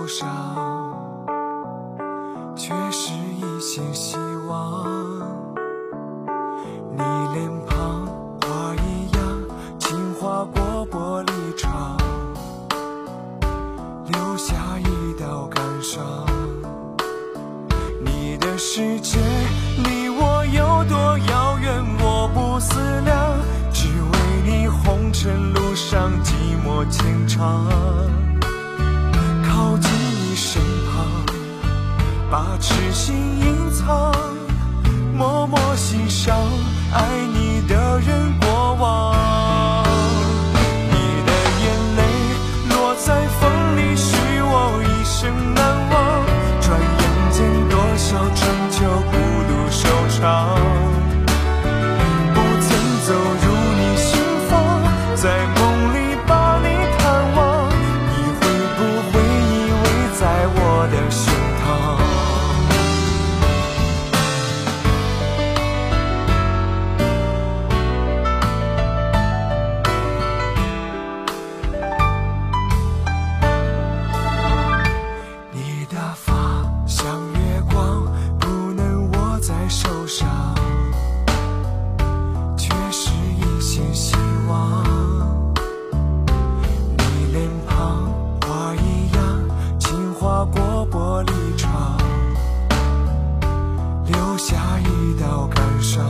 上，却是一线希望。你脸庞花一样轻划过玻璃窗，留下一道感伤。你的世界离我有多遥远，我不思量，只为你红尘路上寂寞牵肠。靠近你身旁，把痴心隐藏，默默欣赏爱你的人过往。你的眼泪落在风里，许我一生难忘。转眼间多少春秋孤独收场，不曾走入你心房，在梦里把你探望，你会不会依偎在我的胸膛？你的发像月光，不能握在手上，却是一线希望。你脸庞花一样轻划过玻璃窗，留下一道感伤。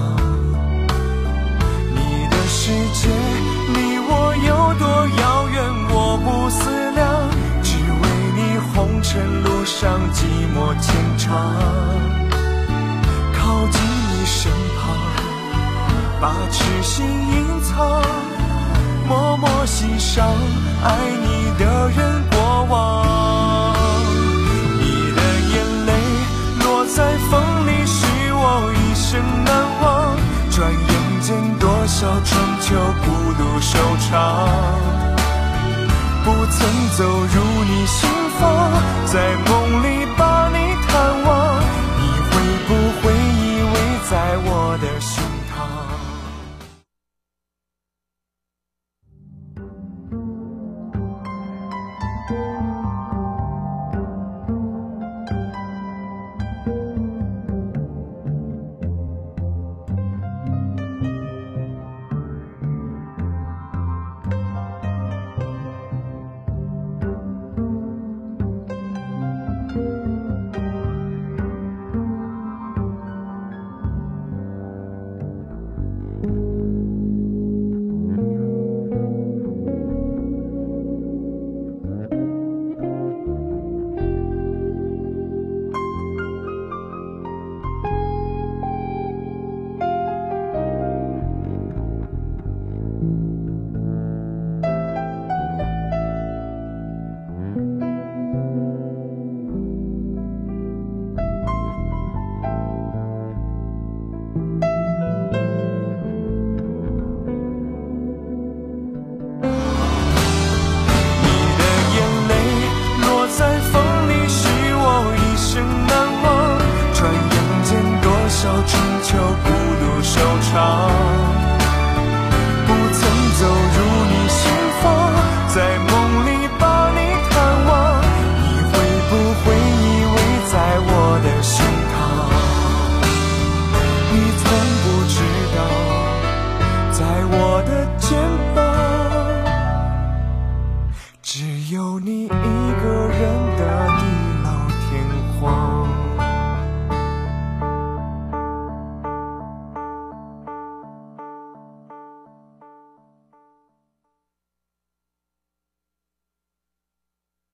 你的世界离我有多遥远，我不思量，只为你红尘路上寂寞牵肠。靠近你身旁，把痴心隐藏，默默欣赏爱你的人过往。你的眼泪落在风里，许我一生难忘。转眼间多少春秋孤独收场，不曾走入你心房，在梦里